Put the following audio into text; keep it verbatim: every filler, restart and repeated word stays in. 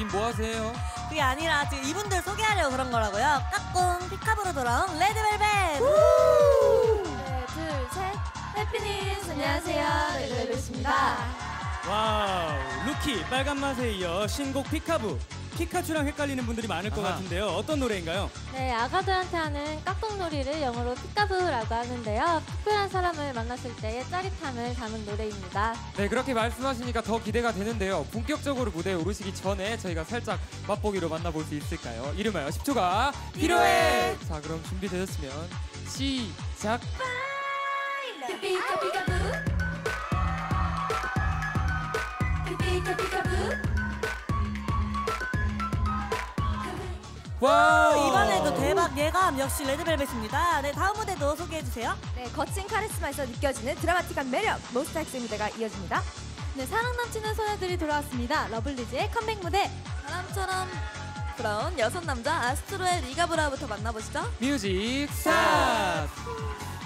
님 뭐 하세요? 그게 아니라 지금 이분들 소개하려고 그런 거라고요. 까꿍 피카브로 돌아온 레드벨벳. 네, 둘, 셋. 해피니스 안녕하세요. 레드벨벳입니다. 와우, 루키, 빨간 맛에 이어 신곡 피카부. 피카츄랑 헷갈리는 분들이 많을 것 아하. 같은데요. 어떤 노래인가요? 네, 아가들한테 하는 깍꿍놀이를 영어로 피카부라고 하는데요. 특별한 사람을 만났을 때의 짜릿함을 담은 노래입니다. 네, 그렇게 말씀하시니까 더 기대가 되는데요. 본격적으로 무대에 오르시기 전에 저희가 살짝 맛보기로 만나볼 수 있을까요? 이름하여 십 초가 필요해! 자, 그럼 준비되셨으면 시작! 피카 피카부 피카 피카부 와우! 이번에도 대박 예감 역시 레드벨벳입니다. 네, 다음 무대도 소개해주세요. 네, 거친 카리스마에서 느껴지는 드라마틱한 매력 몬스타엑스의 무대가 이어집니다. 네, 사랑 넘치는 소녀들이 돌아왔습니다. 러블리즈의 컴백 무대. 바람처럼 불어온 여섯 남자 아스트로의 리가브라부터 만나보시죠. 뮤직 스타트!